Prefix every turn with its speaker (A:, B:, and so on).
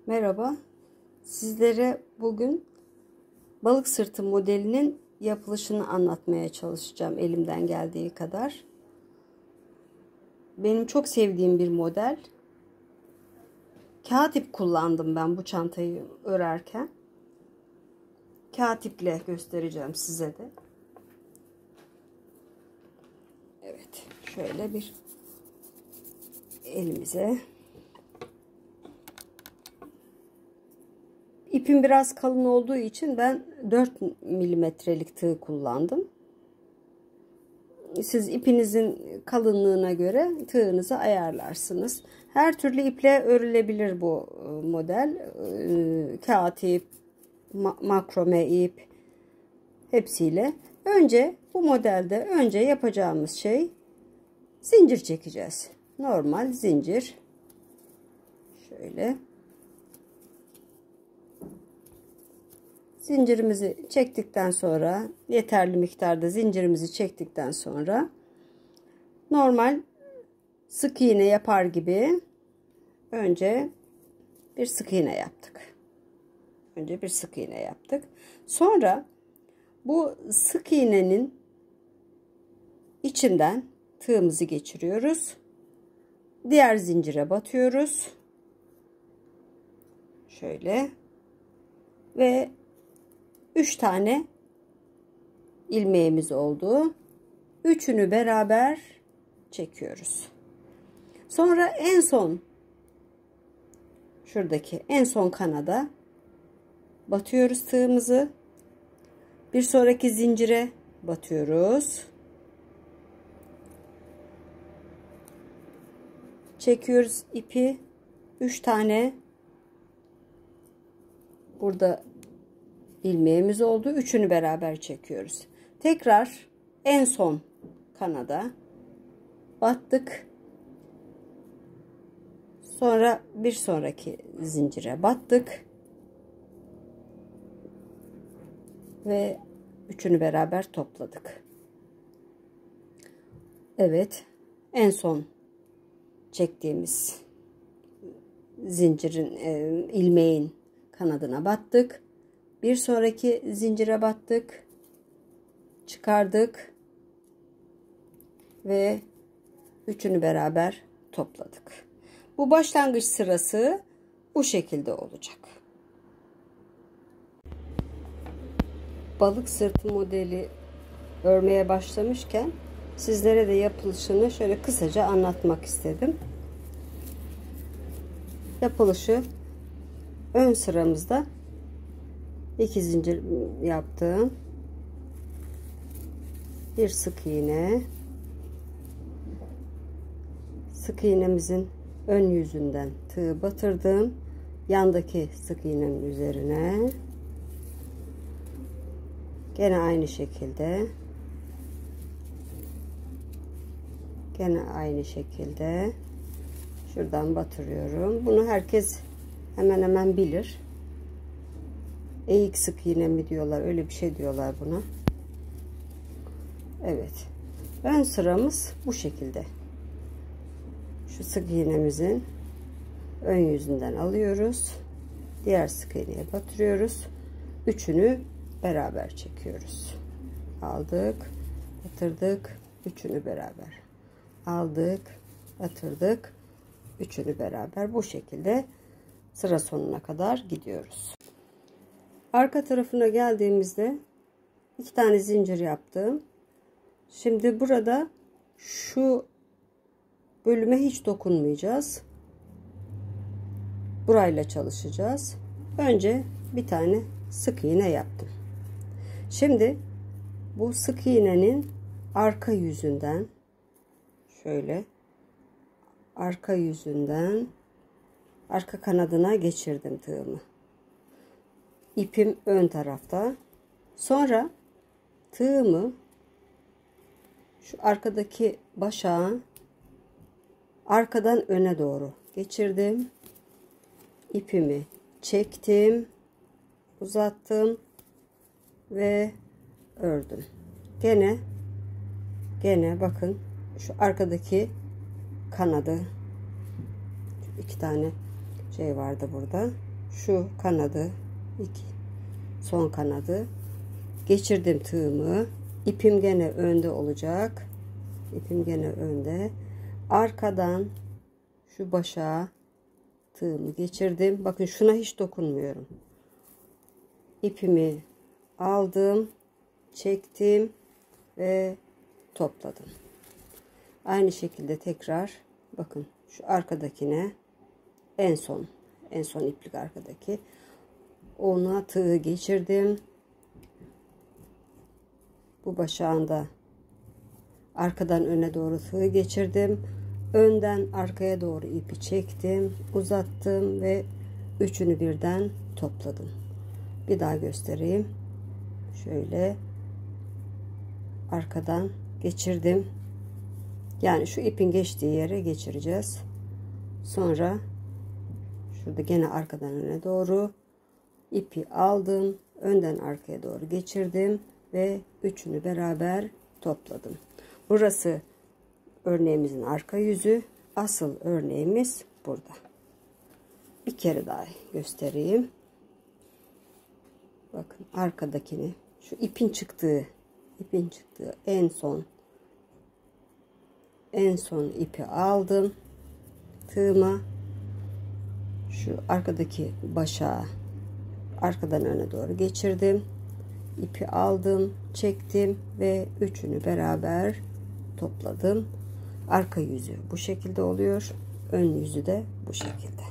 A: Merhaba. Sizlere bugün balık sırtı modelinin yapılışını anlatmaya çalışacağım elimden geldiği kadar. Benim çok sevdiğim bir model. Kağıt ip kullandım ben bu çantayı örerken. Kağıt iple göstereceğim size de. Evet, şöyle bir elimize. İpim biraz kalın olduğu için ben 4 milimetrelik tığ kullandım. Siz ipinizin kalınlığına göre tığınızı ayarlarsınız. Her türlü iple örülebilir bu model. Kağıt ip, makrome ip hepsiyle. Önce bu modelde yapacağımız şey zincir çekeceğiz. Normal zincir. Şöyle. Zincirimizi çektikten sonra, yeterli miktarda zincirimizi çektikten sonra normal sık iğne yapar gibi önce bir sık iğne yaptık. Sonra bu sık iğnenin içinden tığımızı geçiriyoruz. Diğer zincire batıyoruz. Şöyle ve 3 tane ilmeğimiz oldu. Üçünü beraber çekiyoruz. Sonra en son şuradaki en son kanada batıyoruz tığımızı. Bir sonraki zincire batıyoruz. Çekiyoruz ipi. 3 tane burada ilmeğimiz oldu. Üçünü beraber çekiyoruz. Tekrar en son kanada battık. Sonra bir sonraki zincire battık. Ve üçünü beraber topladık. Evet. En son çektiğimiz zincirin ilmeğin kanadına battık. Bir sonraki zincire battık. Çıkardık. Ve üçünü beraber topladık. Bu başlangıç sırası bu şekilde olacak. Balık sırtı modeli örmeye başlamışken sizlere de yapılışını şöyle kısaca anlatmak istedim. Yapılışı ön sıramızda 2 zincir yaptım. Bir sık iğne. Sık iğnemizin ön yüzünden tığı batırdım. Yandaki sık iğnenin üzerine. Gene aynı şekilde. Şuradan batırıyorum. Bunu herkes hemen hemen bilir. Eğik sık iğne mi diyorlar, öyle bir şey diyorlar buna. Evet. Ön sıramız bu şekilde. Şu sık iğnemizin ön yüzünden alıyoruz. Diğer sık iğneye batırıyoruz. Üçünü beraber çekiyoruz. Aldık, batırdık, üçünü beraber. Aldık, batırdık, üçünü beraber. Bu şekilde sıra sonuna kadar gidiyoruz. Arka tarafına geldiğimizde 2 tane zincir yaptım. Şimdi burada şu bölüme hiç dokunmayacağız. Burayla çalışacağız. Önce bir tane sık iğne yaptım. Şimdi bu sık iğnenin arka yüzünden şöyle arka kanadına geçirdim tığımı. İpim ön tarafta. Sonra tığımı şu arkadaki başağın arkadan öne doğru geçirdim. İpimi çektim, uzattım ve ördüm. Gene bakın şu arkadaki kanadı, 2 tane şey vardı burada. şu kanadı, son kanadı geçirdim tığımı. İpim gene önde olacak. İpim gene önde. Arkadan şu başa tığımı geçirdim. Bakın şuna hiç dokunmuyorum. İpimi aldım, çektim ve topladım. Aynı şekilde tekrar bakın şu arkadakine en son iplik arkadaki ona tığı geçirdim. Bu başağında arkadan öne doğru tığı geçirdim. Önden arkaya doğru ipi çektim, uzattım ve üçünü birden topladım. Bir daha göstereyim. Şöyle arkadan geçirdim. Yani şu ipin geçtiği yere geçireceğiz. Sonra şurada gene arkadan öne doğru ipi aldım. Önden arkaya doğru geçirdim ve üçünü beraber topladım. Burası örneğimizin arka yüzü. Asıl örneğimiz burada. Bir kere daha göstereyim. Bakın arkadakini, şu ipin çıktığı en son ipi aldım tığıma, şu arkadaki başağı arkadan öne doğru geçirdim, ipi aldım, çektim ve üçünü beraber topladım. Arka yüzü bu şekilde oluyor, ön yüzü de bu şekilde.